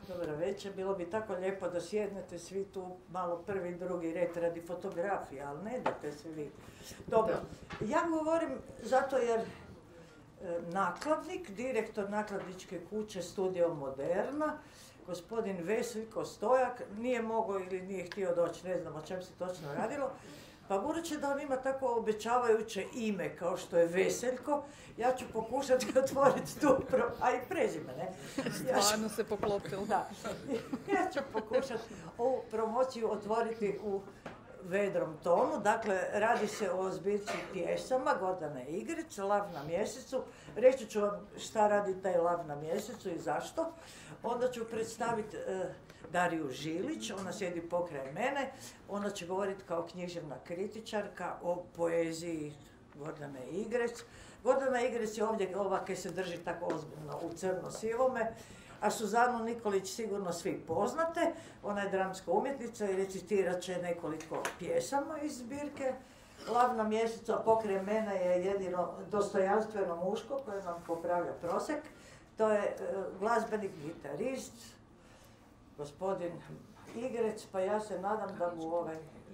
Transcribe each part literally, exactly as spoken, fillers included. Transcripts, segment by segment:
Dobro večer, bilo bi tako lijepo da sjednete svi tu malo prvi, drugi red radi fotografije, ali ne date se vi. Dobro, ja govorim zato jer e, nakladnik, direktor nakladničke kuće Studio Moderna, gospodin Veseljko Stojak, nije mogao ili nije htio doći, ne znam o čem se točno radilo, pa budući da on ima tako obećavajuće ime kao što je Veseljko, ja ću pokušati otvoriti tu, pro... a i prezime, ne? Ja Stvarno ću... se poklopilo. Da, ja ću pokušati ovu promociju otvoriti u vedrom tonu. Dakle, radi se o zbirci pjesama Gordane Igrec, Lav na mjesecu. Reći ću vam šta radi taj Lav na mjesecu i zašto. Onda ću predstaviti uh, Dariju Žilić, ona sjedi pokraj mene. Ona će govoriti kao književna kritičarka o poeziji Gordane Igrec. Gordana Igrec je ovdje ova kaj se drži tako ozbiljno u crno-sivome, a Suzanu Nikolić sigurno svi poznate. Ona je dramska umjetnica i recitirat će nekoliko pjesama iz zbirke Lav na mjesecu, a pokraj mene je jedino dostojanstveno muško koje nam popravlja prosek. To je e, glazbenik, gitarist, gospodin Igrec, pa ja se nadam da mu ovaj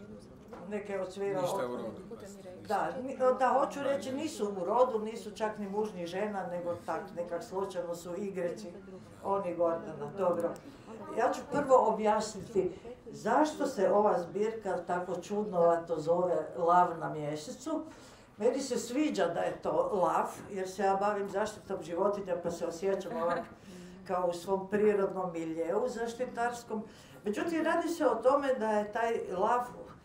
neke odsvirao... Ništa u rodu. Da, da, hoću reći, nisu u rodu, nisu čak ni muž ni žena, nego tak, nekak slučajno su Igreci, oni Gordana. Dobro. Ja ću prvo objasniti zašto se ova zbirka tako čudnovato zove Lav na mjesecu. Meni se sviđa da je to lav, jer se ja bavim zaštitom životinja, pa se osjećam ovak kao u svom prirodnom miljeu zaštitarskom. Međutim, radi se o tome da je taj lav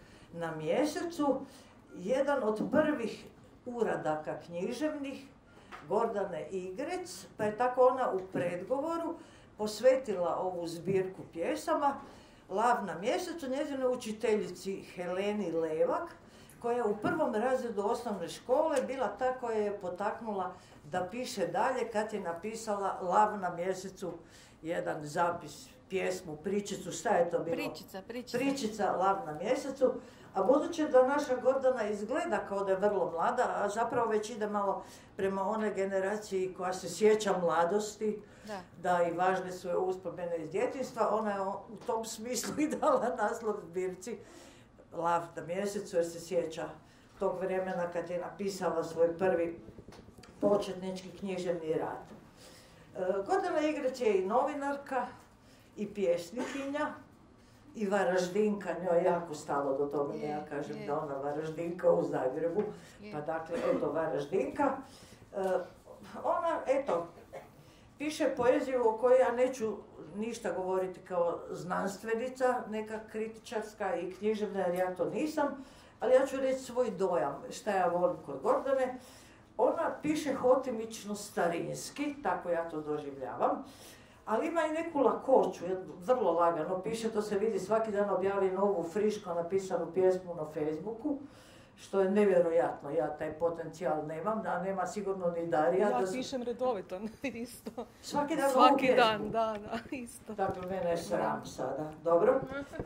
na mjesecu jedan od prvih uradaka književnih Gordane Igrec, pa je tako ona u predgovoru posvetila ovu zbirku pjesama Lav na mjesecu njezinoj učiteljici Heleni Levak, koja je u prvom razredu osnovne škole bila ta koja je potaknula da piše dalje kad je napisala Lav na mjesecu jedan zapis, pjesmu, pričicu, šta je to bilo? Pričica, pričica. Pričica Lav na mjesecu. A budući da naša Gordana izgleda kao da je vrlo mlada, a zapravo već ide malo prema one generaciji koja se sjeća mladosti, da, da i važne su uspomene iz djetinjstva, ona je u tom smislu i dala naslov zbirci Lav na mjesecu jer se sjeća tog vremena kad je napisala svoj prvi početnički književni rad. E, Gordana Igrec je i novinarka, i pjesnikinja, i Varaždinka, njoj jako stalo do toga da ja kažem je. Da ona Varaždinka u Zagrebu, je. Pa dakle, eto Varaždinka. E, ona, eto, piše poeziju o kojoj ja neću ništa govoriti kao znanstvenica, neka kritičarska i književna, jer ja to nisam, ali ja ću reći svoj dojam, šta ja volim kod Gordane. Ona piše hotimično starinski, tako ja to doživljavam, ali ima i neku lakoću, vrlo lagano piše, to se vidi, svaki dan objavi novu friško napisanu pjesmu na Facebooku, što je nevjerojatno, ja taj potencijal nemam, a nema sigurno ni Darija. Ja da pišem redovito, isto. Svaki dan Svaki novu dan, pjesmu. da, da, isto. Dakle, mene je sram sada, dobro.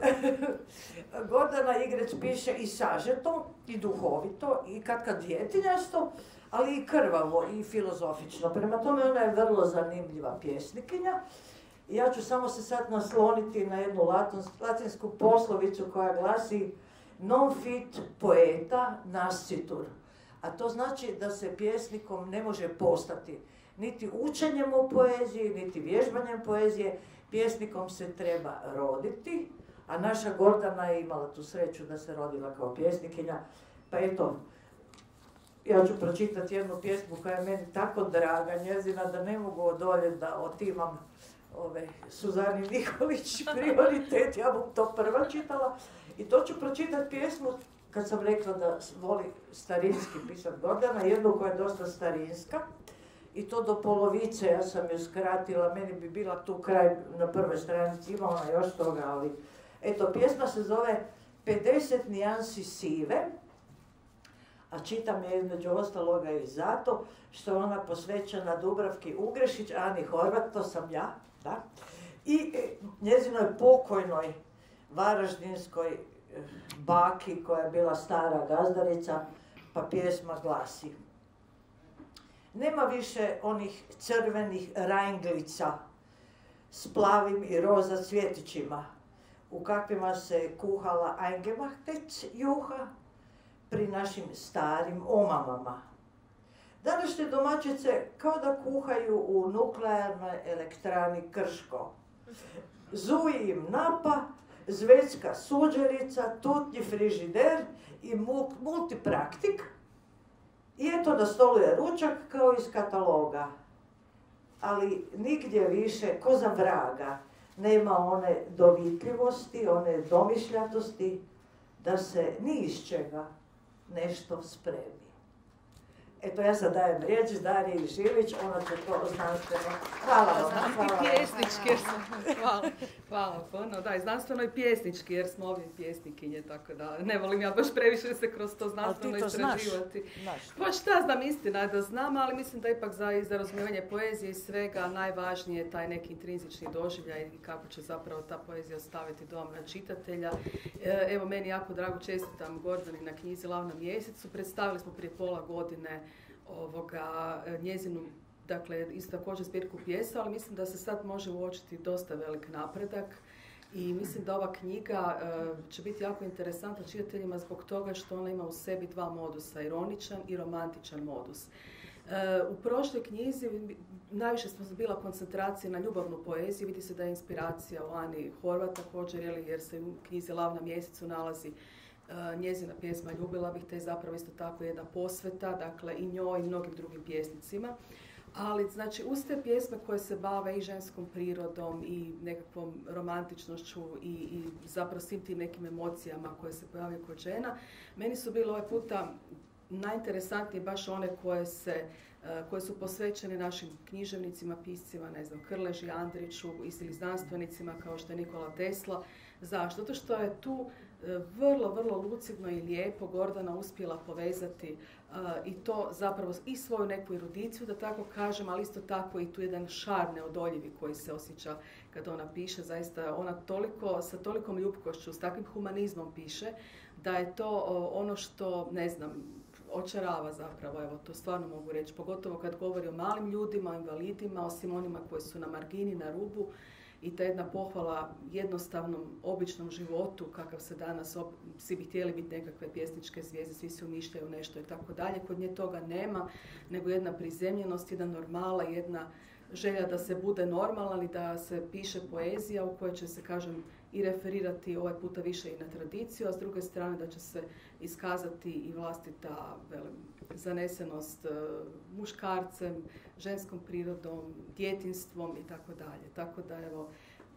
Gordana Igrec piše i sažeto, i duhovito, i kad kad djetinjasto, ali i krvavo, i filozofično. Prema tome, ona je vrlo zanimljiva pjesnikinja. Ja ću samo se sad nasloniti na jednu latinsku poslovicu koja glasi non fit poeta nascitur. A to znači da se pjesnikom ne može postati niti učenjem o poeziji, niti vježbanjem poezije. Pjesnikom se treba roditi, a naša Gordana je imala tu sreću da se rodila kao pjesnikinja. Pa eto, ja ću pročitati jednu pjesmu koja je meni tako draga, njezina, da ne mogu odoljeti da otimam ove, Suzani Nikolić prioritet, ja bom to prva čitala. I to ću pročitati pjesmu, kad sam rekla da voli starinski pisati Gordana, jednu koja je dosta starinska. I to do polovice, ja sam ju skratila, meni bi bila tu kraj na prvoj stranici, ima ona još toga, ali... Eto, pjesma se zove pedeset nijansi sive, a čitam je između ostaloga i zato što je ona posvećena Dubravki Ugrešić, Ani Horvat, to sam ja, da, i njezinoj pokojnoj varaždinskoj baki koja je bila stara gazdarica, pa pjesma glasi. Nema više onih crvenih ranglica s plavim i roza cvjetićima, u kakvima se kuhala Eingemachtec juha pri našim starim omamama. Današnje domaćice kao da kuhaju u nuklearnoj elektrani Krško. Zuji im napa, zvecka suđerica, tutnji frižider i multipraktik. I eto na stolu je ručak kao iz kataloga. Ali nigdje više, ko za vraga, nema one dovitljivosti, one domišljatosti da se ni iz čega nešto spremi. Eto, ja sad dajem riječ Dariji Žilić, ona će to znanstveno. Hvala vam. Znam ti pjesnički, jer sam, hvala, hvala puno. Da, i znanstveno i pjesnički, jer smo ovdje pjesnikinje, tako da ne volim ja baš previše se kroz to znanstveno istraživati. Znaš. Pa šta znam, istina je da znam, ali mislim da ipak za, za razumijevanje poezije i svega najvažnije je taj neki intrinzični doživljaj i kako će zapravo ta poezija ostaviti dojam na čitatelja. E, evo, meni jako drago, čestitam Gordani na knjizi Lav na mjesecu. Predstavili smo prije pola godine ovoga, njezinu, dakle, isto također zbirku pjesa, ali mislim da se sad može uočiti dosta velik napredak i mislim da ova knjiga uh, će biti jako interesantna čitateljima zbog toga što ona ima u sebi dva modusa, ironičan i romantičan modus. Uh, u prošloj knjizi najviše smo bila koncentracija na ljubavnu poeziju, vidi se da je inspiracija u Ani Horvat također, jer se u knjizi Lav na mjesecu nalazi Uh, njezina pjesma Ljubila bih te, zapravo isto tako jedna posveta, dakle i njoj i mnogim drugim pjesnicima. Ali znači uz te pjesme koje se bave i ženskom prirodom i nekakvom romantičnošću i, i zapravo svim tim nekim emocijama koje se pojavljaju kod žena, meni su bile ovaj puta najinteresantnije baš one koje se koje su posvećene našim književnicima, piscima, ne znam, Krleži, Andriću ili znanstvenicima kao što je Nikola Tesla. Zašto? Zato što je tu vrlo, vrlo lucidno i lijepo Gordana uspjela povezati uh, i to zapravo i svoju neku erudiciju, da tako kažem, ali isto tako i tu jedan šar neodoljivi koji se osjeća kad ona piše. Zaista ona toliko, sa tolikom ljubkošću, s takvim humanizmom piše, da je to uh, ono što, ne znam, očarava zapravo, evo to stvarno mogu reći, pogotovo kad govori o malim ljudima, o invalidima, o svim onima koji su na margini, na rubu. I ta jedna pohvala jednostavnom, običnom životu, kakav se danas, ob... svi bi htjeli biti nekakve pjesničke zvijezde, svi se umišljaju nešto i tako dalje. Kod nje toga nema, nego jedna prizemljenost, jedna normala, jedna želja da se bude normalan i da se piše poezija u kojoj će se, kažem, i referirati ovaj puta više i na tradiciju, a s druge strane da će se iskazati i vlastita velim, zanesenost muškarcem, ženskom prirodom, djetinstvom i tako dalje. Tako da evo,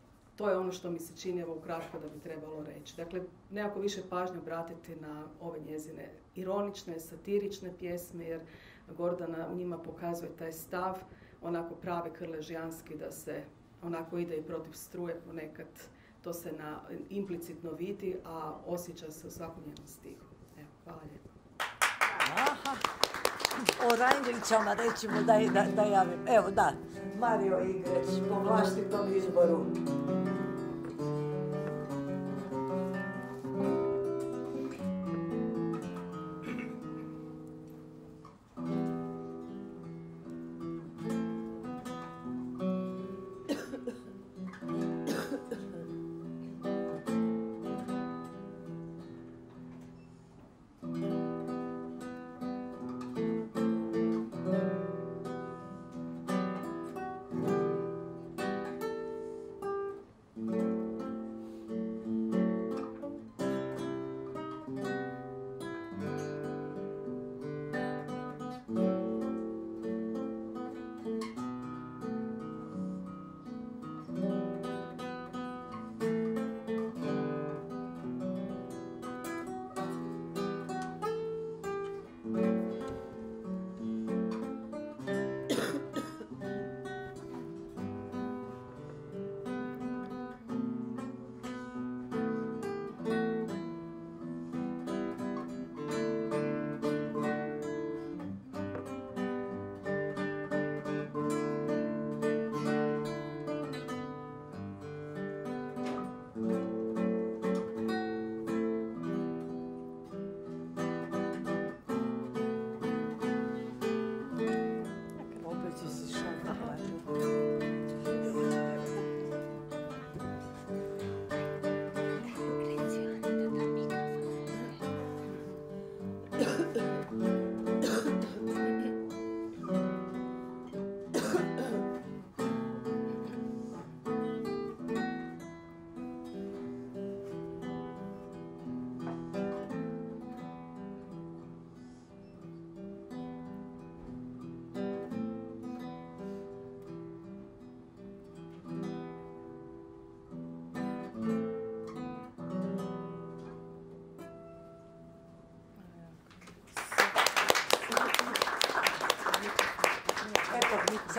to je ono što mi se čini evo ukratko da bi trebalo reći. Dakle, nekako više pažnje obratiti na ove njezine ironične, satirične pjesme, jer Gordana u njima pokazuje taj stav, onako pravi krležijanski, da se onako ide i protiv struje ponekad. To se na, implicitno vidi, a osjeća se u svakom njenom stihu. Evo, hvala lijepo. Aha. O Rajnglićama rećemo da, da, da javim. Evo, da. Mario Igrec, po vlastitom izboru.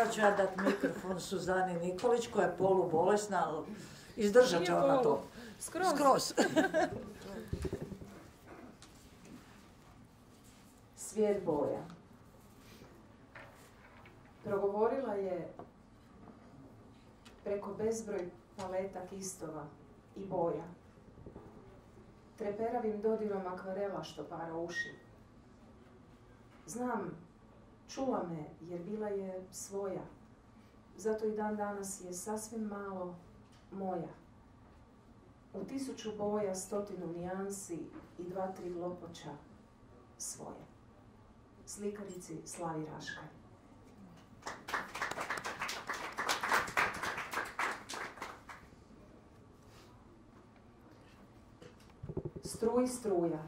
sad ću ja dati mikrofon Suzani Nikolić koja je polubolesna, ali izdržat će ona to. Skroz. Skroz. Svijet boja. Progovorila je preko bezbroj paleta kistova i boja. Treperavim dodirom akvarela što para uši. Znam, čula me jer bila je svoja. Zato i dan danas je sasvim malo moja. U tisuću boja, stotinu nijansi i dva, tri glopoća svoje. Slikarici Slavi Raškaj. Struj struja.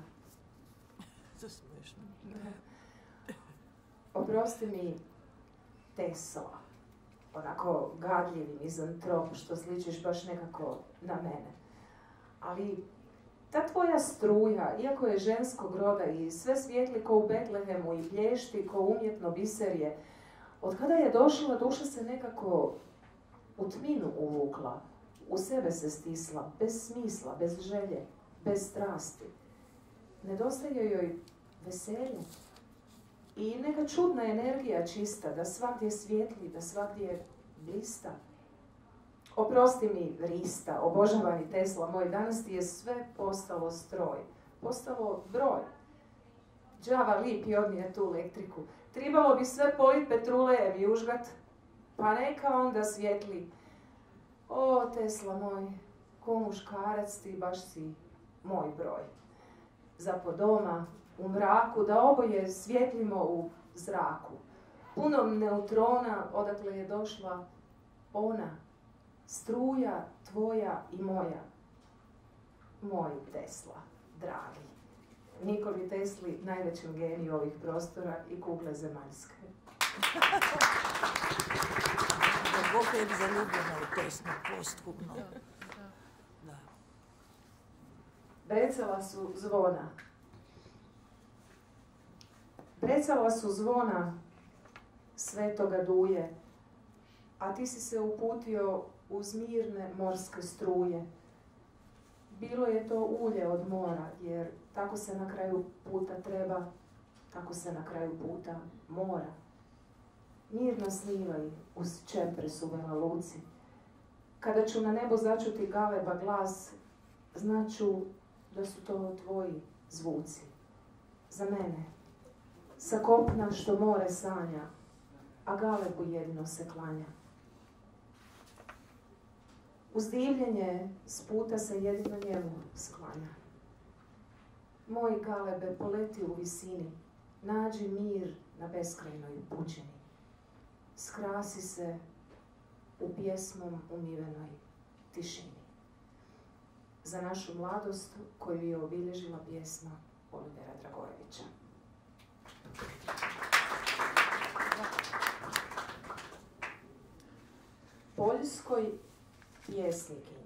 Oprosti mi Tesla, onako gadljivi mizantrop što sličiš baš nekako na mene. Ali ta tvoja struja, iako je ženskog roda i sve svijetli ko u Betlehemu i blješti ko umjetno biserje, od kada je došla duša se nekako u tminu uvukla, u sebe se stisla, bez smisla, bez želje, bez strasti. Nedostaje joj veselje i neka čudna energija čista, da svagdje svijetli, da svagdje blista. Oprosti mi, Rista, obožavani Tesla moj, danas ti je sve postalo stroj, postalo broj. Đava lip i odnije tu elektriku. Tribalo bi sve polit petrulejev i užgat, pa neka onda svijetli. O, Tesla moj, ko muškarac ti baš si moj broj. Zapod doma, u mraku, da oboje svjetlimo u zraku. Punom neutrona odakle je došla ona, struja tvoja i moja. Moj Tesla, dragi. Nikoli Tesli, najvećem geniju ovih prostora i kugle zemaljske. Bog je zaljubljena u Teslu, posthumno. Da. Brecala su zvona. Brecala su zvona svetoga Duje, a ti si se uputio uz mirne morske struje. Bilo je to ulje od mora, jer tako se na kraju puta treba, tako se na kraju puta mora. Mirno snivaj uz čempres u Vela Luci. Kada ću na nebu začuti galeba glas, znaću da su to tvoji zvuci. Za mene, sa kopna što more sanja, a galebu jedino se klanja. Uz divljenje s puta se jedino njemu sklanja. Moj galebe, poleti u visini, nađi mir na beskrajnoj pučini. Skrasi se u pjesmom umivenoj tišini. Za našu mladost koju je obilježila pjesma Olivera Dragojevića. Poljskoj pjesnikinji.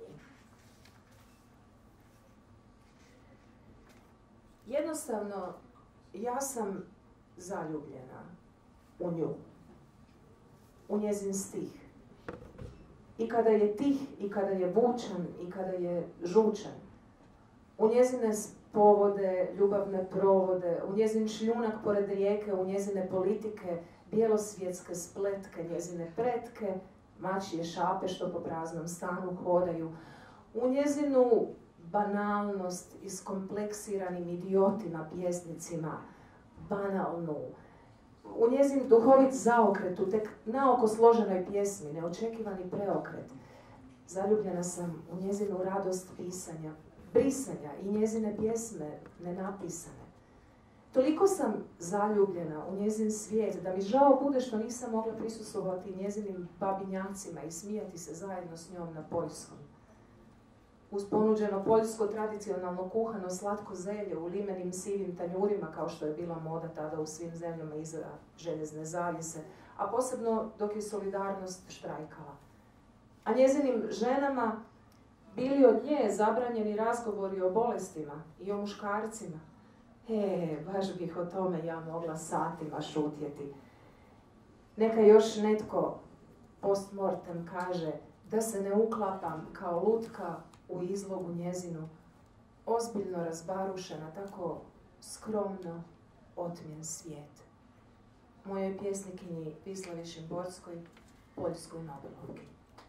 Jednostavno, ja sam zaljubljena u nju, u njezin stih. I kada je tih, i kada je bučan, i kada je žučan. U njezine povode, ljubavne provode, u njezin šljunak pored rijeke, u njezine politike, bijelosvjetske spletke, njezine pretke, mačje šape što po praznom stanu hodaju, u njezinu banalnost iskompleksiranim idiotima, pjesnicima, banalnu, u njezin duhovit zaokret, u tek naoko složenoj pjesmi, neočekivani preokret. Zaljubljena sam u njezinu radost pisanja, brisanja i njezine pjesme nenapisane. Toliko sam zaljubljena u njezin svijet da mi žao bude što nisam mogla prisustvovati njezinim babinjacima i smijati se zajedno s njom na poljskom. Uz ponuđeno poljsko tradicionalno kuhano slatko zelje u limenim sivim tanjurima, kao što je bila moda tada u svim zemljama iza željezne zavjese, a posebno dok je solidarnost štrajkala. A njezinim ženama bili od nje zabranjeni razgovori o bolestima i o muškarcima. E, baš bih o tome ja mogla satima šutjeti. Neka još netko post mortem kaže da se ne uklapam kao lutka u izlogu njezinu, ozbiljno razbarušena, tako skromno otmjen svijet. Mojoj pjesnikinji Vislavi Šimborskoj, poljskoj Nobelovki.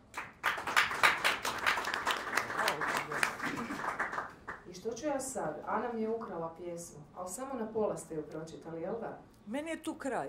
I što ću ja sad? Ana mi je ukrala pjesmu, ali samo na pola ste ju pročitali, jel da? Meni je tu kraj.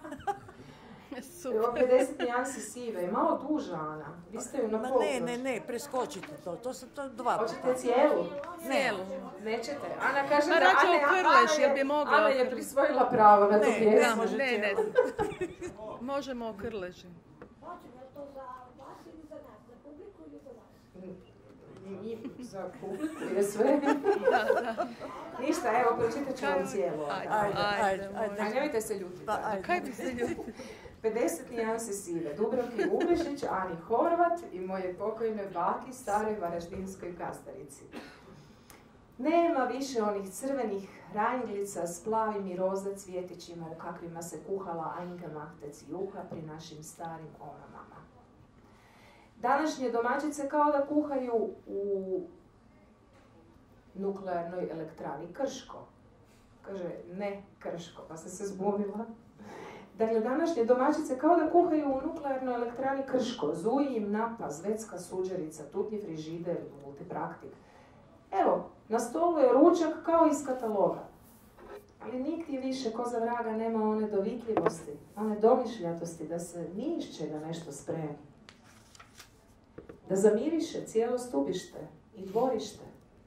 Evo pedeset nijansi sive i malo duža, Ana. Vi ste ju na Ma pol ne, ne, pročitali. ne, preskočite to. To sam to dva Hoćete puta. cijelu? Cijelu. Nećete. Ana kaže Ma da rađe Ana, okrleš, Ana jel je- bi mogla Ana je okrleš? prisvojila pravo na tu Ne, pjesmu. ne može Ne, ne. cijelo. Možemo okrleži. Hoćemo li to za vas ili za nas, za publiku ili za vas? I za publiku je sve. Ništa, evo, pročitat ću vam cijelu. Ajde, Ajde, ajde, ajde, ajde. A nemojte se ljutiti. Pa, ajde. Kaj bi se ljudi? pedeset nijansi sive. Dubravki Ugrešić, Ani Horvat i moje pokojne baki, staroj varaždinskoj gastarici. Nema više onih crvenih ranglica s plavim i roza cvjetićima u kakvima se kuhala Eingemachtec juha pri našim starim omamama. Današnje domaćice kao da kuhaju u nuklearnoj elektrani Krško. Kaže, ne Krško, pa sam se zbunila. Dakle, današnje domaćice kao da kuhaju u nuklearnoj elektrani Krško. Zuji im napa, zvecka suđerica, tutnji frižider, multipraktik. Evo, na stolu je ručak kao iz kataloga. Ali nigdje više ko za vraga nema one dovitljivosti, one domišljatosti da se ni iz čega nešto spremi. Da zamiriše cijelo stubište i dvorište.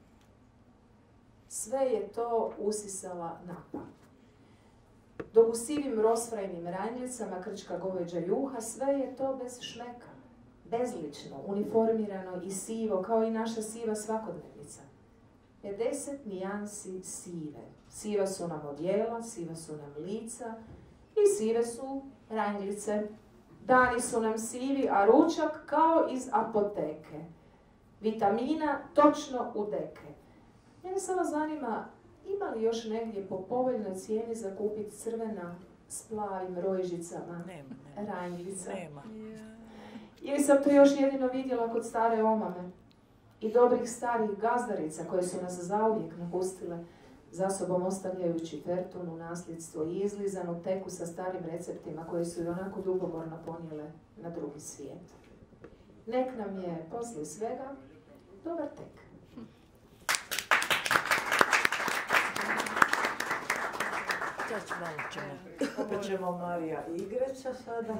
Sve je to usisala napa. Dok u sivim rosvrajnim ranjicama krčka goveđa juha, sve je to bez šmeka, bezlično, uniformirano i sivo, kao i naša siva svakodnevnica. pedeset nijansi sive. Siva su nam odjela, siva su nam lica i sive su ranjice. Dani su nam sivi, a ručak kao iz apoteke. Vitamina točno u deke. Mene samo zanima, ima li još negdje po povoljnoj cijeni za kupiti crvena s plavim rojžicama, Nema, nema. ranjica? Nema. Ili sam to još jedino vidjela kod stare omame i dobrih starih gazdarica koje su nas zauvijek napustile, za sobom ostavljajući fertunu, nasljedstvo i izlizanu teku sa starim receptima koje su i onako ljubomorno ponijele na drugi svijet. Nek nam je poslije svega dobar tek. Sad ću malo ćemo. Opet ćemo Marija Igreća sada.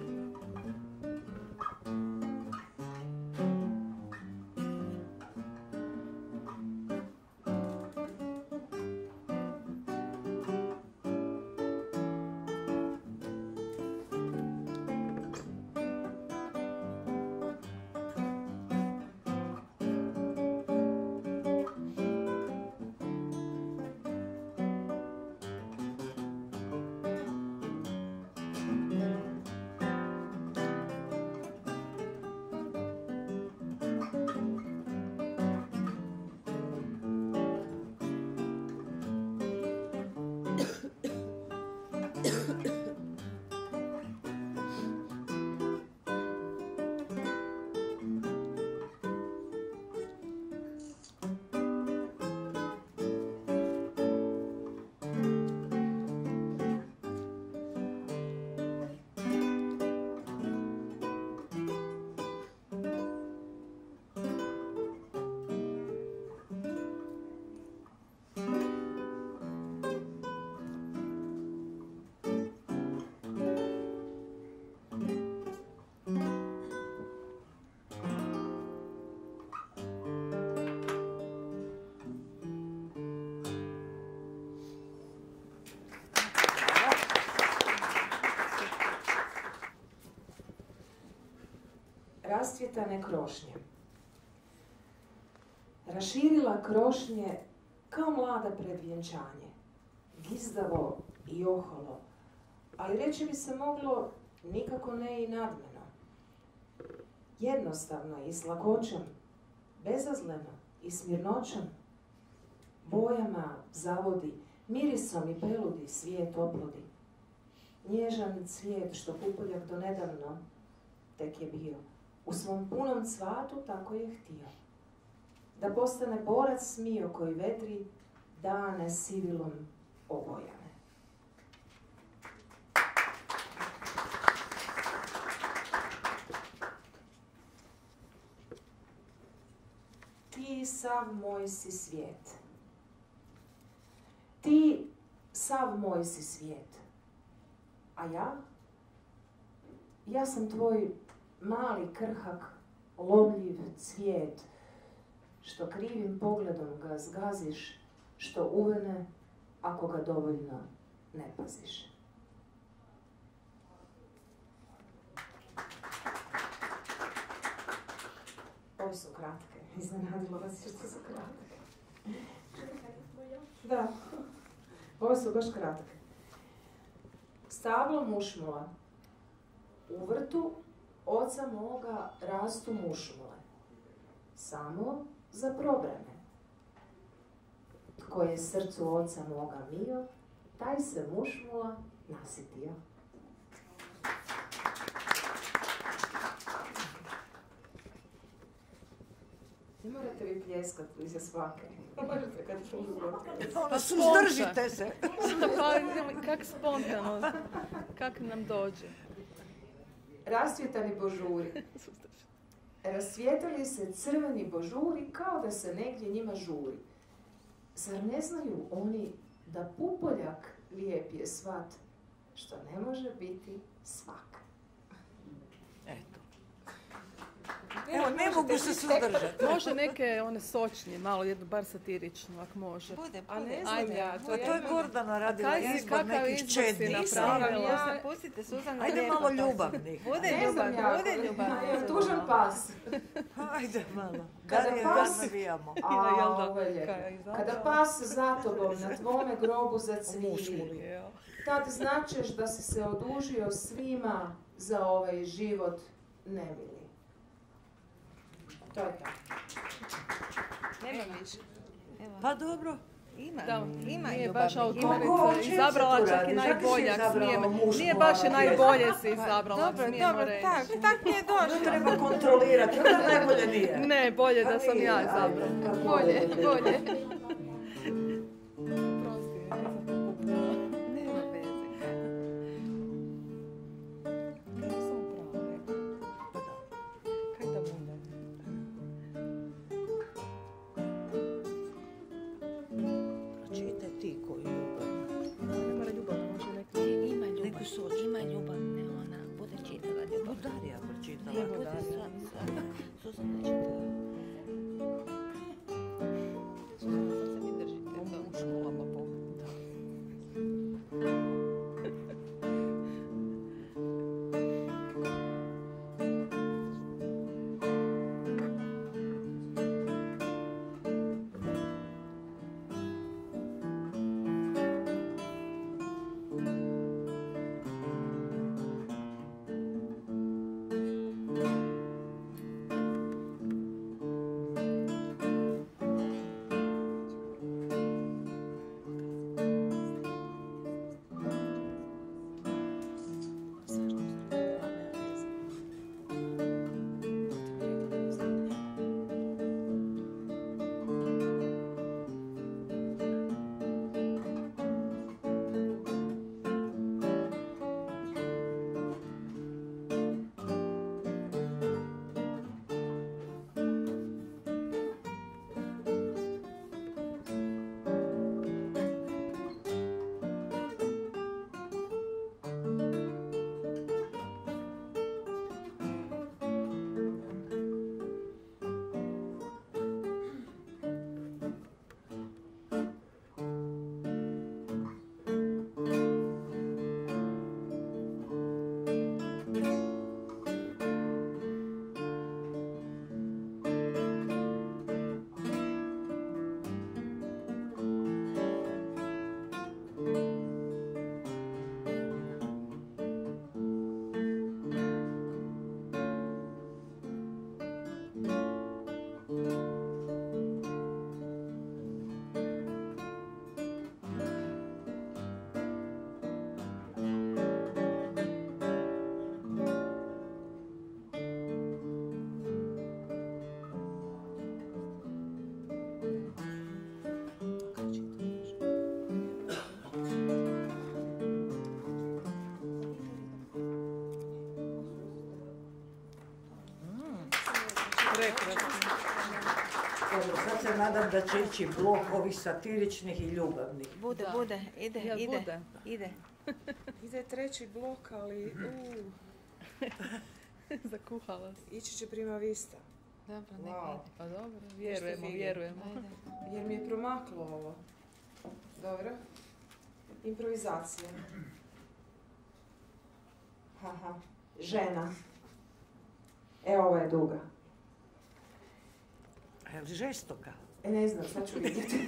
Rascvjetane krošnje. Raširila krošnje kao mlada pred vjenčanje. Gizdavo i oholo, ali reći bi se moglo nikako ne i nadmeno. Jednostavno i s lakoćom, bezazleno i s mirnoćom, bojama zavodi, mirisom i peludi svijet oplodi. nježan cvijet što Pupoljak donedavno tek je bio. U svom punom cvatu tako je htio. Da postane borac smio koji vedri dane sivilom obojane. Ti sav moj si svijet. Ti sav moj si svijet. A ja? Ja sam tvoj mali krhak, lomljiv cvijet, što krivim pogledom ga zgaziš, što uvene ako ga dovoljno ne paziš. Ovo su kratke. Iznenadilo vas što su kratke. Da. Ovo su baš kratke. Stablo mušmula. U vrtu oca moga rastu mušmule. Samo za probrane. Tko je srcu oca moga mio, taj se mušmula nasitio. Ne morate vi pljeskati iza svake. Možete kad čujete. Pa suzdržite se. Pa, kak spontano, kak nam dođe. Rasvjetani božuri. Rasvijetali se crveni božuri kao da se negdje njima žuri. Zar ne znaju oni da Pupoljak lijep je svat, što ne može biti svak? Eto. Evo, ne mogu se suzdržati. Može neke one sočnije, malo jednu bar satiričnu, ako može. Bude, A ne bude. znam Ajde, ja, Pa to je Gordana radila Kaj si- izbor kakav nekih izbor si čednih. napravila? Ja- Pustite Suzana. Ajde lijepo malo to. ljubavnih. Bude Ne znam ljubav, ja, bude ljubav. je tužan pas. Ajde malo. Kada Darije, pas- da navijamo. A, Jel da? ovo je lijepo. Kaj, zato? Kada pas za tobom na tvome grobu zacvili, Mušmuli. Evo. tad značeš da si se odužio svima za ovaj život nemili. To je to. Nema više. Evo. Pa dobro. Ima, Da, ima nije ljubavnih, baš ima. autorica O čem se izabrala tu čak radi? i Zašto si najbolje, ako izabrala smijemo. mušku Nije baš i pjesmu? najbolje si Pa, izabrala, ako dobro, smijemo dobro, reći. tak, tak mi je To došlo. treba kontrolirati, onda najbolje nije. Ne, bolje da Pa sam nije, ja ajde, izabrala. kako Bolje, bude. bolje. Prosti, nisam Nema veze. Kaj sam upravo rekla? Kaj da bude? Pročitaj ti koju ljubavnu. Ne mora ljubavno, može neki. Ima ljubav, Neku sočnu. ima ljubavne, ona bude čitala ljubav. Darija pročitala. Ne bude Darija. sva, sva. Suzana čitala. Suzana Evo, sad se nadam da će ići blok ovih satiričnih i ljubavnih. Bude, Da. bude, ide, Jel ide, bude? ide. Ide treći blok, ali uu, Zakuhala se. ići će prima vista. Dobro, neka Wow. ide. Pa dobro, vjerujemo, fige. vjerujemo. Ajde. Jer mi je promaklo ovo. Dobro. Improvizacija. Haha. Žena. E, ovo je duga. Je li žestoka? E, ne znam, sad ću vidjeti.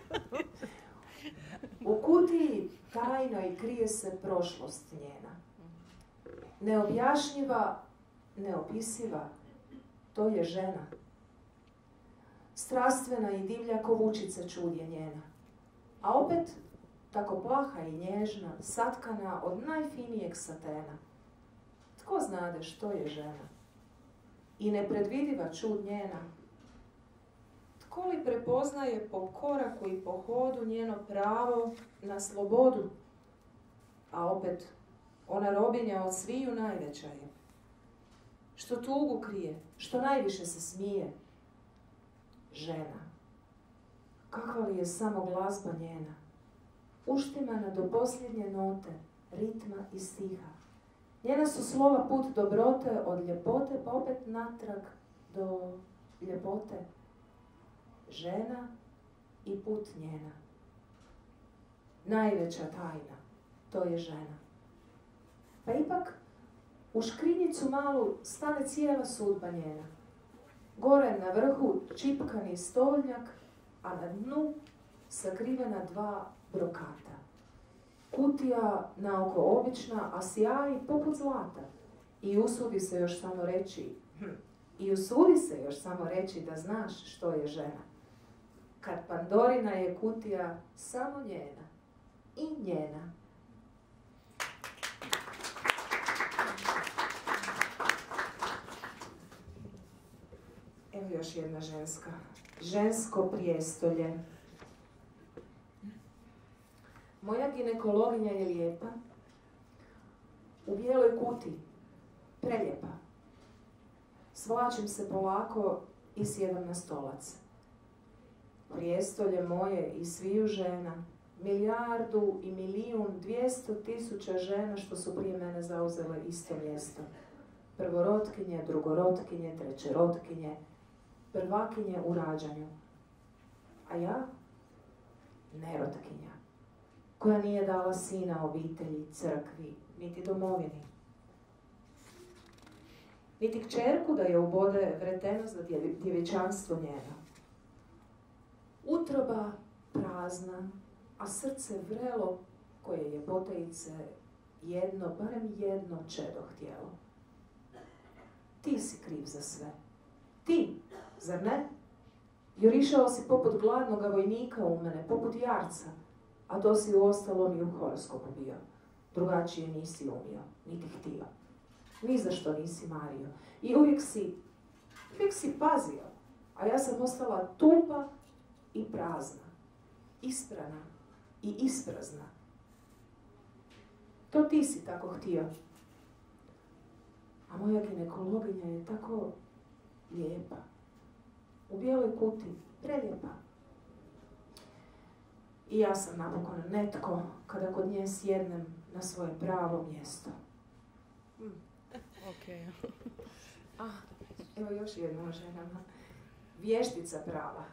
U kutiji tajnoj krije se prošlost njena. Neobjašnjiva, neopisiva, to je žena. Strastvena i divlja kovučica čudje njena. A opet, tako plaha i nježna, satkana od najfinijeg satena. Tko znade što je žena? I nepredvidiva čud njena. Tko li prepoznaje po koraku i po hodu njeno pravo na slobodu? A opet, ona robinja od sviju najveća je. Što tugu krije, što najviše se smije. Žena. Kakva li je samo glazba njena? Uštimana do posljednje note, ritma i stiha. Njena su slova put dobrote od ljepote, pa opet natrag do ljepote. Žena i put njena. Najveća tajna, to je žena. Pa ipak, u škrinjicu malu stane cijela sudba njena. Gore na vrhu čipkani stolnjak, a na dnu sakrivena dva brokata. Kutija naoko obična, a sjaji poput zlata. I usudi se još samo reći, hm, i usudi se još samo reći da znaš što je žena. Kad Pandorina je kutija samo njena i njena. Evo još jedna ženska. Žensko prijestolje. Moja ginekologinja je lijepa, u bijeloj kutiji, prelijepa. Svlačim se polako i sjedam na stolac. Prijestolje moje i sviju žena, milijardu i milijun dvijesto tisuća žena što su prije mene zauzele isto mjesto. Prvorotkinje, drugorotkinje, trećerotkinje, prvakinje u rađanju. A ja? Nerotkinja, koja nije dala sina obitelji, crkvi, niti domovini. Niti kćerku da je ubode vreteno za djevičanstvo njeno. Utroba prazna, a srce vrelo koje je potajice jedno, barem jedno čedo htjelo. Ti si kriv za sve. Ti, zar ne? Jurišao si poput gladnoga vojnika u mene, poput jarca, a to si u ostalom i u horoskopu bio. Drugačije nisi umio, niti htio. Ni za što nisi mario. I uvijek si, uvijek si pazio, a ja sam ostala tupa i prazna, isprana i isprazna. To ti si tako htio. A moja ginekologinja je tako lijepa. U bijeloj kuti, prelijepa. I ja sam napokon netko kada kod nje sjednem na svoje pravo mjesto. Mm. Okay. Ah, evo još jedna o ženama. Vještica prava.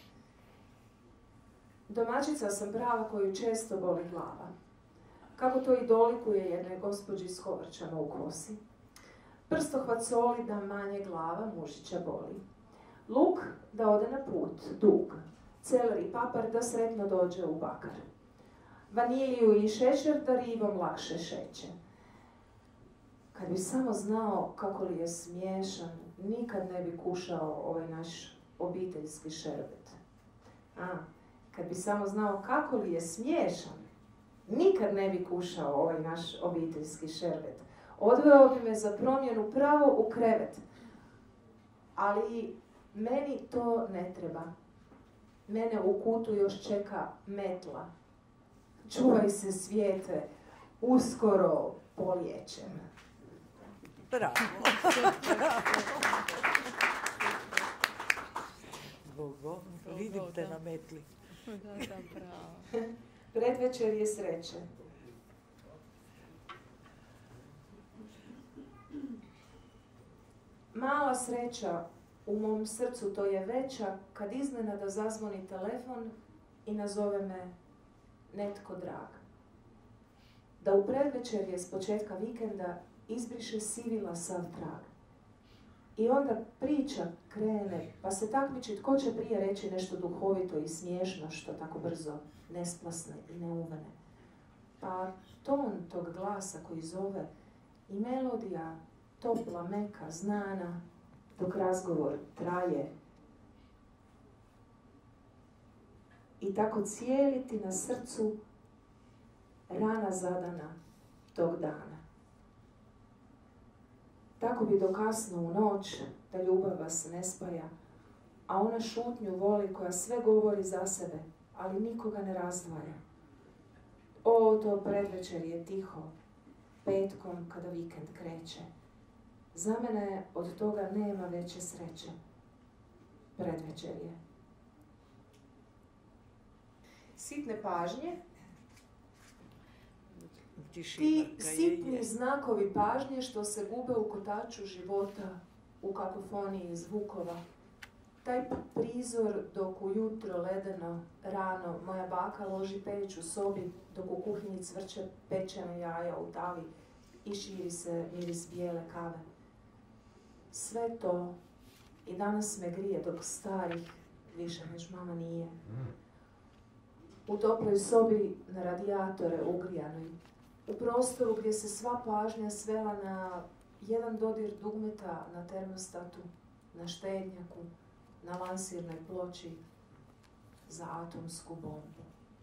Domaćica sam prava koju često boli glava. Kako to i dolikuje jednoj gospođi s kovrčama u kosi. Prstohvat soli da manje glava mužića boli. Luk da ode na put, dug. Celer i papar da sretno dođe u bakar. Vaniliju i šećer da rivom lakše šeće. Kad bi samo znao kako li je smiješan, nikad ne bi kušao ovaj naš obiteljski šerbet. A, kad bi samo znao kako li je smiješan, nikad ne bi kušao ovaj naš obiteljski šerbet. Odveo bi me za promjenu pravo u krevet. Ali meni to ne treba. Mene u kutu još čeka metla. Čuvaj se svijete, uskoro polijećem. Bravo. Bogo, vidim te na metli. Da, da, pravo. Predvečer je sreće. Mala sreća u mom srcu to je veća kad iznenada zazvoni telefon i nazove me netko drag. Da u predvečerje s početka vikenda izbriše sivila sav trag. I onda priča krene, pa se takmiči tko će prije reći nešto duhovito i smiješno što tako brzo nesplasne i neuvene. Pa ton tog glasa koji zove i melodija topla, meka, znana, dok razgovor traje. I tako cijeliti na srcu rana zadana tog dana. Tako bi do kasno u noć da ljubav vas ne spaja, a ona šutnju voli koja sve govori za sebe, ali nikoga ne razdvaja. O, to predvečer je tiho, petkom kada vikend kreće. Za mene od toga nema veće sreće. Predvečer je. Sitne pažnje. Ti sitni znakovi pažnje što se gube u kotaču života, u kakofoniji zvukova. Taj prizor dok ujutro ledeno, rano, moja baka loži peć u sobi, dok u kuhinji cvrče pečena jaja u tavi i širi se miris bijele kave. Sve to i danas me grije dok starih više već mama nije. U toploj sobi na radijatore ugrijanoj, u prostoru gdje se sva pažnja svela na jedan dodir dugmeta na termostatu, na štednjaku, na lansirnoj ploči za atomsku bombu.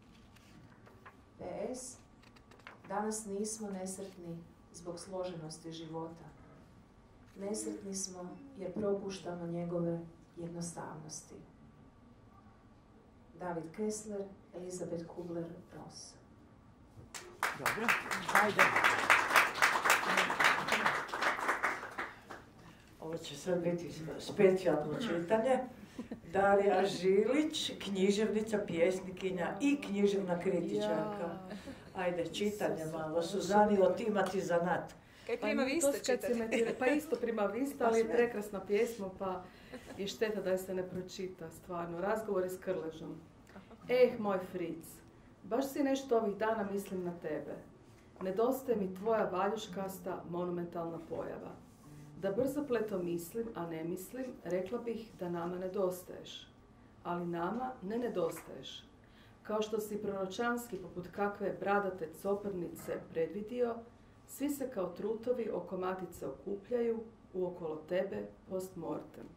P S. Danas nismo nesretni zbog složenosti života. Nesretni smo jer propuštamo njegove jednostavnosti. David Kessler, Elizabeth Kubler-Ross. Dobro, ajde. Ovo će sad biti specijalno čitanje. Darija Žilić, književnica, pjesnikinja i književna kritičarka. Ajde, čitanje malo. Suzani, otimati zanat. Kaj prima vista čitati? Pa isto prima vista, ali je prekrasna pjesma, pa je šteta da je se ne pročita, stvarno. Razgovori s Krležom. Eh, moj Fric, baš si nešto ovih dana mislim na tebe. Nedostaje mi tvoja valjuškasta, monumentalna pojava. Da brzopleto mislim, a ne mislim, rekla bih da nama nedostaješ. Ali nama ne nedostaješ. Kao što si proročanski poput kakve bradate coprnice predvidio, svi se kao trutovi oko matice okupljaju uokolo tebe post mortem.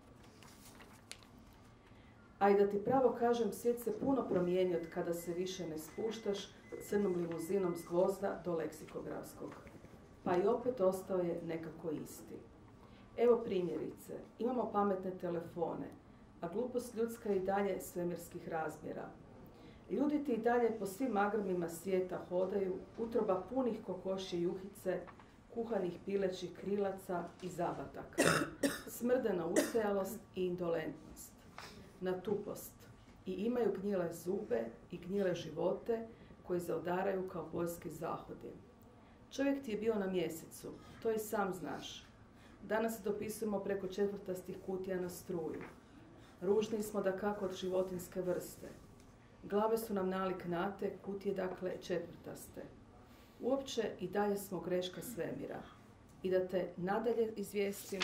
A i da ti pravo kažem, svijet se puno promijeni od kada se više ne spuštaš crnom limuzinom s Gvozda do Leksikografskog. Pa i opet ostao je nekako isti. Evo primjerice, imamo pametne telefone, a glupost ljudska je i dalje svemirskih razmjera. Ljudi ti i dalje po svim agromima svijeta hodaju, utroba punih kokošje juhice, kuhanih pilećih krilaca i zabataka. Smrde na ustajalost i indolentnost, na tupost. I imaju gnjile zube i gnjile živote koji zaodaraju kao poljski zahodi. Čovjek ti je bio na mjesecu, to i sam znaš. Danas se dopisujemo preko četvrtastih kutija na struju. Ružni smo dakako od životinske vrste. Glave su nam nalik nate, kutije dakle četvrtaste. Uopće i dalje smo greška svemira. I da te nadalje izvijestim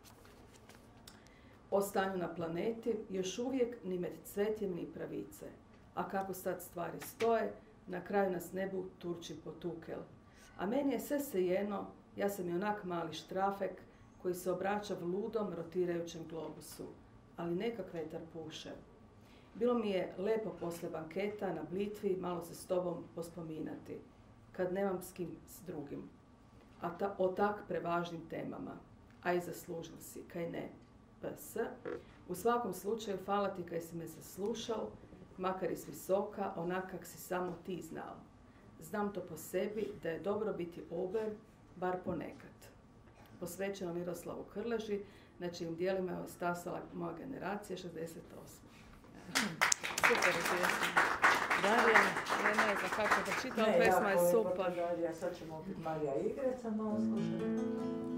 o stanju na planeti, još uvijek ni med cvetjem ni pravice. A kako sad stvari stoje, na kraju nas nebu turči potukel. A meni je sve svejedno, ja sam i onak mali štrafek koji se obraća vludom rotirajućem globusu. Ali nekak vetar puše. Bilo mi je lepo poslije banketa na blitvi malo se s tobom pospominati, kad nemam s kim s drugim. A ta, o tak prevažnim temama. A i zaslužil si, kaj ne. P S. U svakom slučaju, hvala ti kaj si me zaslušal, makar iz visoka, onak kak si samo ti znao. Znam to po sebi, da je dobro biti ober, bar ponekad. Posvećeno Miroslavu Krleži, na čijim dijelima je stasala moja generacija, šezdeset osma. Super je pjesma. Darija? Ne, ne znam kako da čitam, pesma je super. Darija, sad ćemo opet Marija Igreca malo slušati.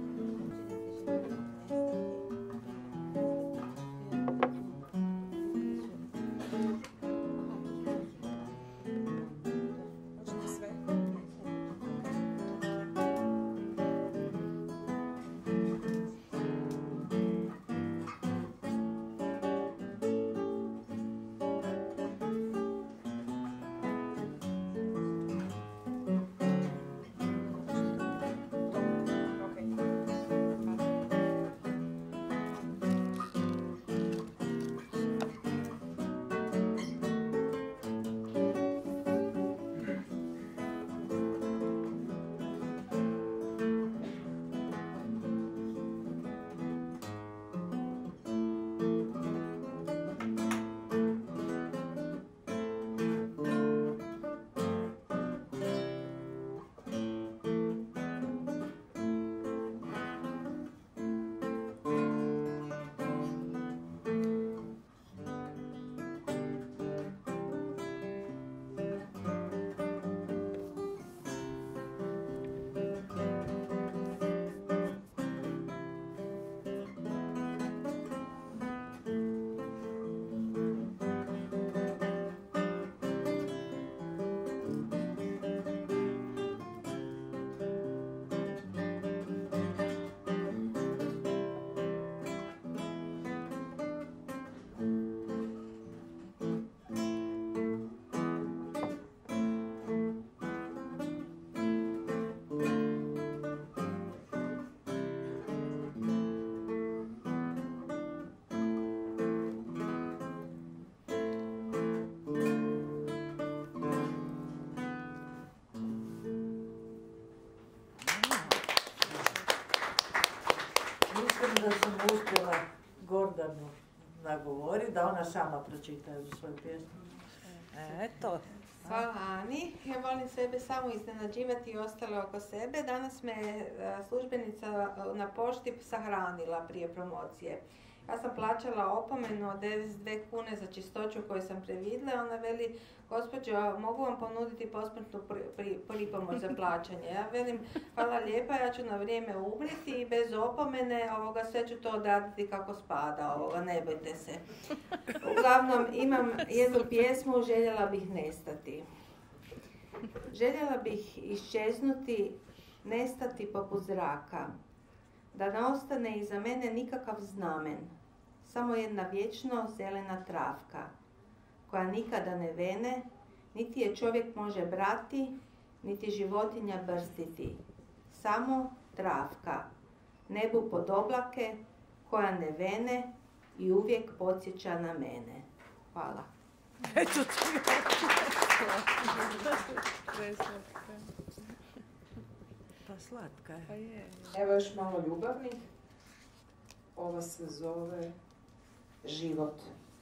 Da sam uspjela Gordanu nagovoriti da ona sama pročita svoju pjesmu. Eto. Hvala Ani. Ja volim sebe samo iznenađivati i ostale oko sebe. Danas me službenica na pošti sahranila prije promocije. Ja sam plaćala opomenu od devedeset dvije kune za čistoću koju sam previdla. Ona veli, gospođo, mogu vam ponuditi posmrtnu pripomoć za plaćanje. Ja velim, hvala lijepa, ja ću na vrijeme umriti i bez opomene ovoga, sve ću to odraditi kako spada, ovoga, ne bojte se. Uglavnom, imam jednu pjesmu, željela bih nestati. Željela bih iščeznuti, nestati poput zraka. Da ne ostane iza mene nikakav znamen, samo jedna vječno zelena travka, koja nikada ne vene, niti je čovjek može brati, niti životinja brstiti. Samo travka, nebu pod oblake, koja ne vene i uvijek podsjeća na mene. Hvala. Eto ti. Pa slatka je. Evo još malo ljubavnih. Ova se zove Život.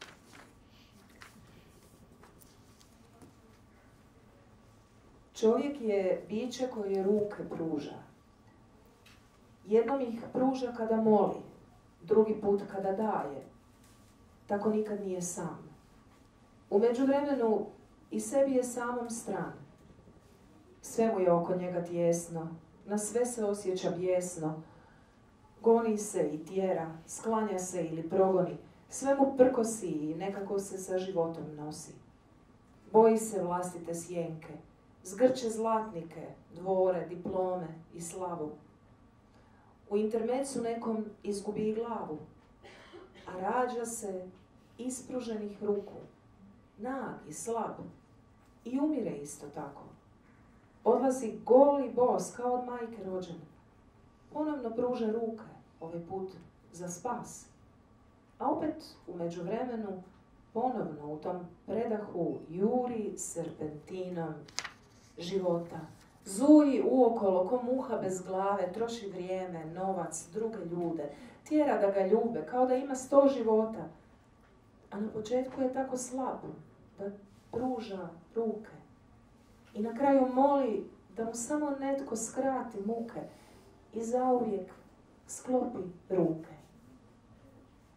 Čovjek je biće koje ruke pruža. Jednom ih pruža kada moli, drugi put kada daje. Tako nikad nije sam. U međuvremenu i sebi je samom stran. Sve mu je oko njega tijesno, na sve se osjeća bijesno. Goni se i tjera, sklanja se ili progoni, sve mu prkosi i nekako se sa životom nosi. Boji se vlastite sjenke, zgrče zlatnike, dvore, diplome i slavu. U intermecu nekom izgubi glavu, a rađa se ispruženih ruku, nag i slab, i umire isto tako. Odlazi gol i bos kao od majke rođen. Ponovno pruža ruke, ovaj put za spas. A opet u međuvremenu ponovno u tom predahu juri serpentinom života. Zuji uokolo ko muha bez glave, troši vrijeme, novac, druge ljude. Tjera da ga ljube, kao da ima sto života. A na početku je tako slab da pruža ruke. I na kraju moli da mu samo netko skrati muke i zauvijek sklopi ruke.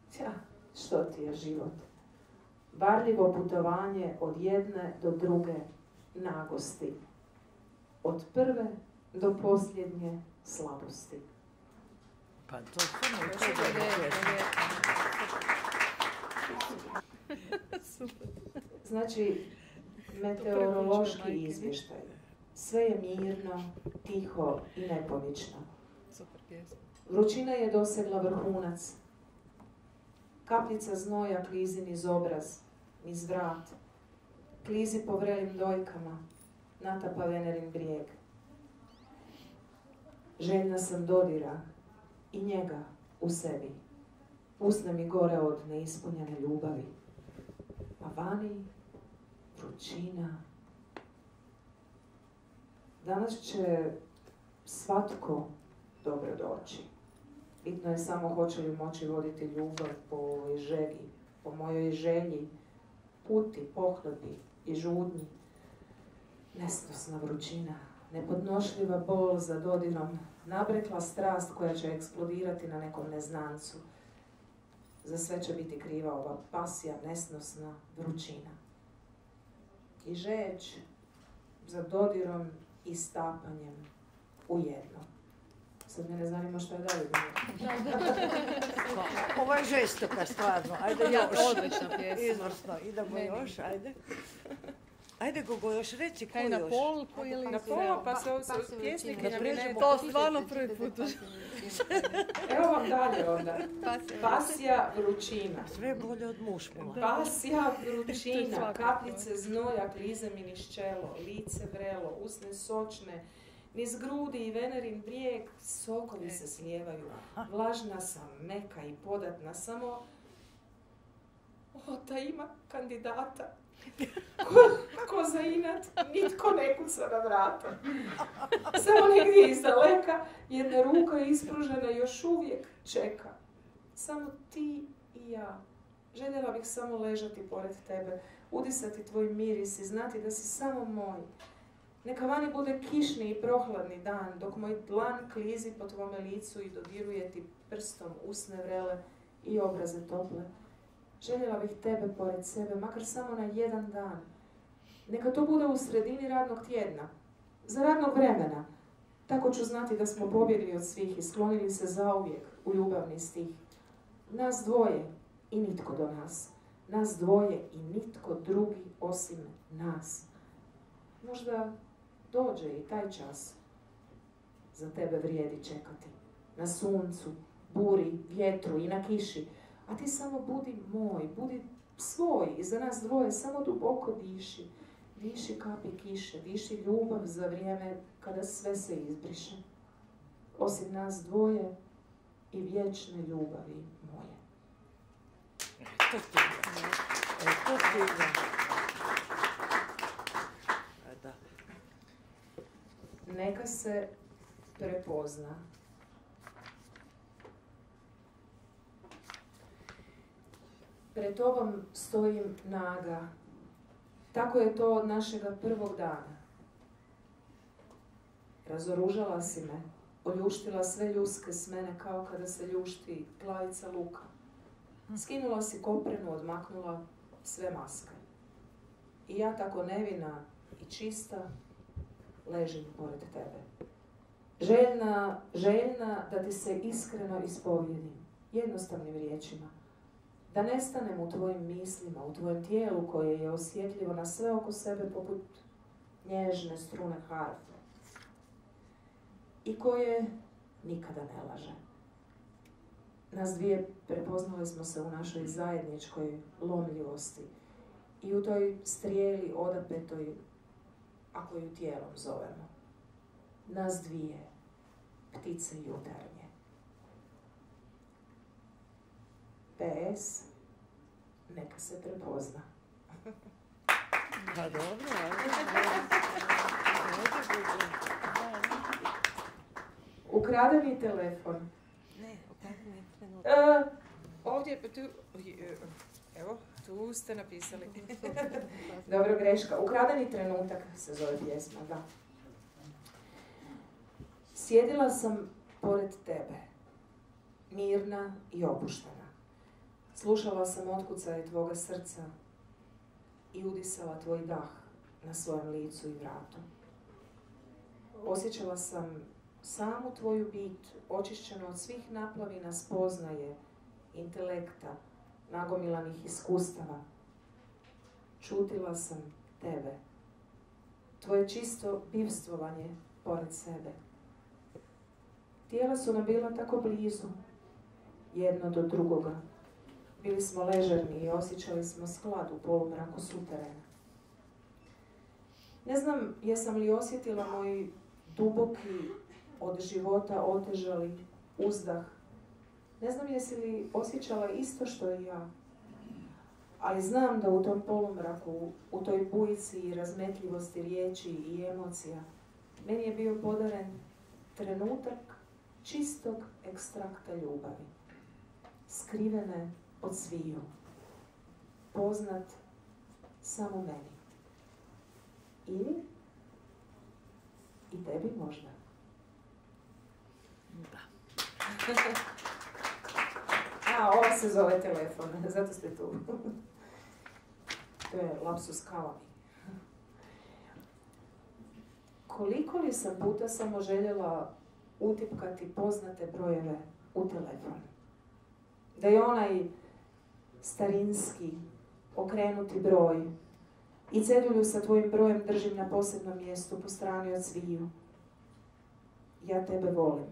Tja, što ti je život? Varljivo putovanje od jedne do druge nagosti. Od prve do posljednje slabosti. Pa to samo u tebe Znači, meteorološki izvještaj. Sve je mirno, tiho i nepomično. Super pjesma. Vrućina je dosegla vrhunac. Kapljica znoja klizi niz obraz, niz vrat. Klizi po vrelim dojkama, natapa Venerin brijeg. Željna sam dodira i njega u sebi. Usne mi gore od neispunjene ljubavi. A vani vrućina. Danas će svatko dobro doći. Bitno je samo hoće li moći voditi ljubav po ovoj žegi, po mojoj želji, puti, pohlepi i žudnji. Nesnosna vrućina, nepodnošljiva bol za dodirom, nabrekla strast koja će eksplodirati na nekom neznancu. Za sve će biti kriva ova pasija, nesnosna vrućina. I žeđ za dodirom i stapanjem u jedno. Sad mene zanima što je dalje. Ovo je žestoka stvarno. Ajde još. Odlična pjesma. Izvrsno. Idemo još, ajde. Ajde, Gogo, još reći ko Kaj još? na polku ili... Na pola, pa se ovo pjesnikinja mi ne... To stvarno prvi put. Evo vam dalje onda. Pasija vrućina. Sve bolje od mušmula. Pasija vrućina, kapljice znoja klize mi niz čelo, lice vrelo, usne sočne, niz grudi i Venerin brijeg, sokovi se slijevaju. Vlažna sam, meka i podatna, samo... O, da ima kandidata. Ko, ko za inat, nitko ne kuca na vrata. Samo negdje iz daleka jedna ruka ispružena još uvijek čeka. Samo ti i ja. Željela bih samo ležati pored tebe, udisati tvoj miris i znati da si samo moj. Neka vani bude kišni i prohladni dan, dok moj dlan klizi po tvome licu i dodiruje ti prstom usne vrele i obraze tople. Željela bih tebe pored sebe, makar samo na jedan dan. Neka to bude u sredini radnog tjedna, za radnog vremena. Tako ću znati da smo pobjegli od svih i sklonili se zauvijek u ljubavni stih. Nas dvoje i nitko do nas. Nas dvoje i nitko drugi osim nas. Možda dođe i taj čas. Za tebe vrijedi čekati. Na suncu, buri, vjetru i na kiši. A ti samo budi moj, budi svoj i za nas dvoje samo duboko diši. Diši kapi kiše, diši ljubav za vrijeme kada sve se izbriše. Osim nas dvoje i vječne ljubavi moje. To ti je. E, to ti je. Da. Neka se prepozna. Pred tobom stojim naga. Tako je to od našega prvog dana. Razoružala si me, oljuštila sve ljuske s mene kao kada se ljušti glavica luka. Skinula si koprenu, odmaknula sve maske. I ja tako nevina i čista ležim pored tebe. Željna, željna da ti se iskreno ispovjedim, jednostavnim riječima. Da nestanem u tvojim mislima, u tvojem tijelu koje je osjetljivo na sve oko sebe poput nježne strune harfe. I koje nikada ne laže. Nas dvije prepoznali smo se u našoj zajedničkoj lomljivosti i u toj strijeli odapetoj, ako ju tijelom zovemo. Nas dvije, ptice jutarnje. P S. Neka se prepozna. Pa dobro, ajde. Ukradeni telefon. Ne, ukradeni trenutak. E, Ovdje, tu, evo, tu ste napisali. Dobro, greška. Ukradeni trenutak se zove pjesma, da. Sjedila sam pored tebe, mirna i opuštena. Slušala sam otkucaj tvoga srca i udisala tvoj dah na svojem licu i vratu. Osjećala sam samu tvoju bit, očišćenu od svih naplavina spoznaje, intelekta, nagomilanih iskustava. Čutila sam tebe, tvoje čisto bivstvovanje pored sebe. Tijela su nam bila tako blizu, jedno do drugoga. Bili smo ležerni i osjećali smo sklad u polumraku suterena. Ne znam jesam li osjetila moj duboki, od života otežali uzdah. Ne znam jesi li osjećala isto što i ja. Ali znam da u tom polumraku, u toj bujici i razmetljivosti riječi i emocija, meni je bio podaren trenutak čistog ekstrakta ljubavi. Skrivene od sviju. Poznat samo meni. Ili i tebi možda. Da. A, ova se zove telefon, zato ste tu. To je lapsus calami. Koliko li sam puta samo željela utipkati poznate brojeve u telefon? Da je onaj starinski, okrenuti broj i cedulju sa tvojim brojem držim na posebnom mjestu po strani od sviju. Ja tebe volim.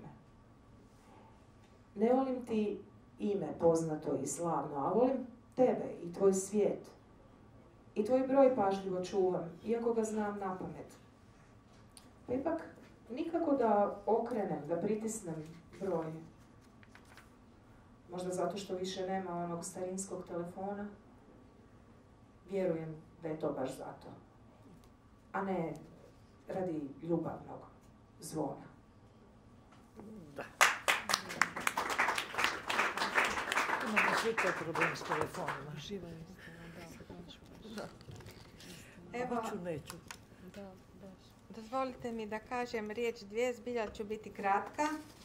Ne volim ti ime poznato i slavno, a volim tebe i tvoj svijet. I tvoj broj pažljivo čuvam, iako ga znam napamet. Pa ipak, nikako da okrenem, da pritisnem broj. Možda zato što više nema onog starinskog telefona. Vjerujem da je to baš zato. A ne radi ljubavnog zvona. Da. Imamo svi taj problem s telefonima. Živa je istina, da, baš, baš. Da. Evo, Hoću, neću. Da, baš. dozvolite mi da kažem riječ dvije, zbilja ću biti kratka.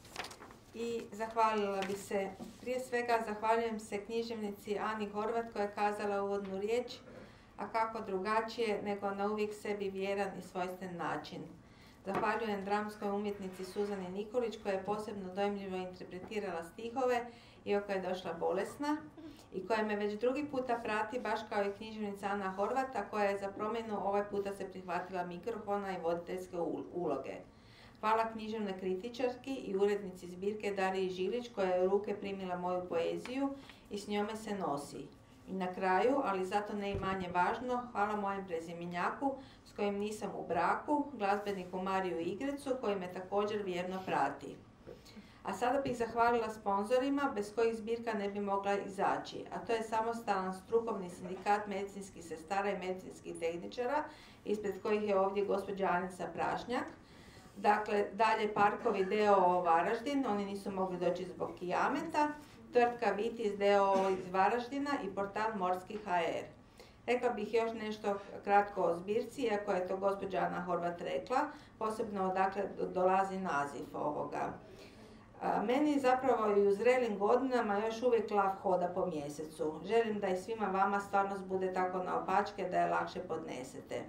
I zahvalila bi se, prije svega zahvaljujem se književnici Ani Horvat koja je kazala uvodnu riječ, a kako drugačije nego na uvijek sebi vjeran i svojstven način. Zahvaljujem dramskoj umjetnici Suzani Nikolić koja je posebno dojmljivo interpretirala stihove iako je došla bolesna i koja me već drugi puta prati baš kao i književnica Ana Horvat, a koja je za promjenu ovaj puta se prihvatila mikrofona i voditeljske uloge. Hvala književnoj kritičarki i urednici zbirke Dariji Žilić koja je u ruke primila moju poeziju i s njome se nosi. I na kraju, ali zato ne i manje važno, hvala mojem prezimenjaku s kojim nisam u braku, glazbeniku Mariju Igrecu koji me također vjerno prati. A sada bih zahvalila sponzorima bez kojih zbirka ne bi mogla izaći, a to je samostalan strukovni sindikat medicinskih sestara i medicinskih tehničara, ispred kojih je ovdje gospođa Anica Prašnjak. Dakle, dalje Parkovi d o o Varaždin, oni nisu mogli doći zbog kijameta, tvrtka Vitis d o o iz Varaždina i portal Morski h r. Rekla bih još nešto kratko o zbirci, iako je to gospođa Ana Horvat rekla, posebno odakle dolazi naziv ovoga. A, meni zapravo i u zrelim godinama još uvijek lav hoda po mjesecu. Želim da i svima vama stvarnost bude tako naopačke da je lakše podnesete.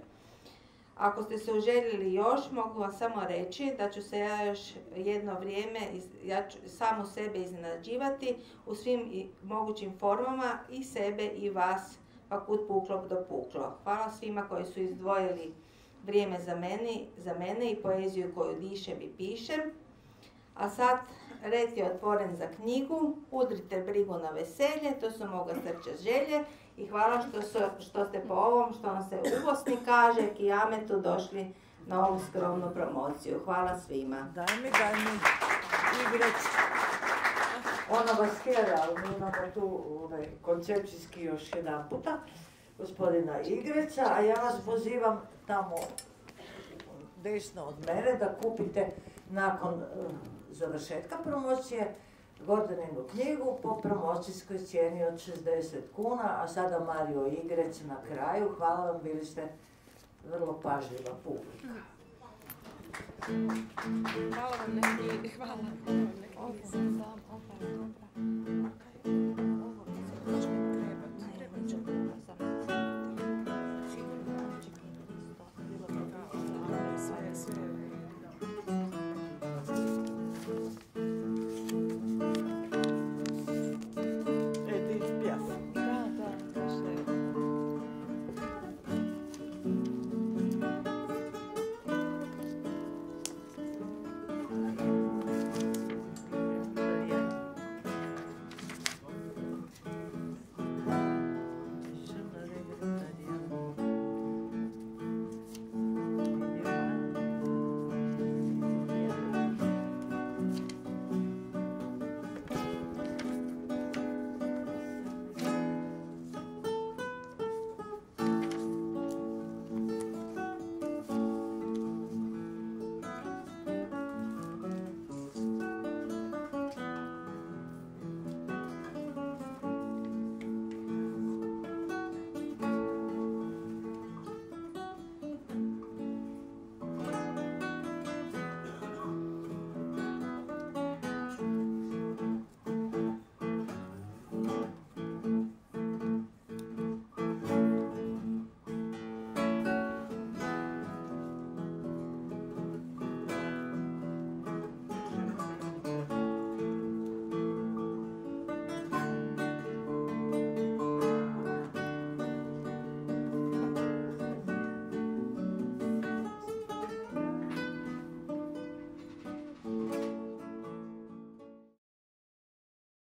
Ako ste se uželjeli još, mogu vam samo reći da ću se ja još jedno vrijeme, ja ću samu sebe iznenađivati u svim mogućim formama i sebe i vas, pa kud puklo do puklo. Hvala svima koji su izdvojili vrijeme za, meni, za mene i poeziju koju dišem i pišem. A sad red je otvoren za knjigu, udrite brigu na veselje, to su moga srča želje. I hvala što, su, što ste po ovom, što vam se u Bosni kaže, kijametu došli na ovu skromnu promociju. Hvala svima. Daj mi, daj mi, Igrec. Ona vas tjera, ali mi imamo tu ovaj, koncepcijski još jedan puta, gospodina Igreca, a ja vas pozivam tamo desno od mene da kupite nakon uh, završetka promocije Gordaninu knjigu po promocijskoj cijeni od šezdeset kuna, a sada Mario Igrec na kraju. Hvala vam, bili ste vrlo pažljiva publika. Hvala vam neki, hvala. Neki sam dam, opa, dobra.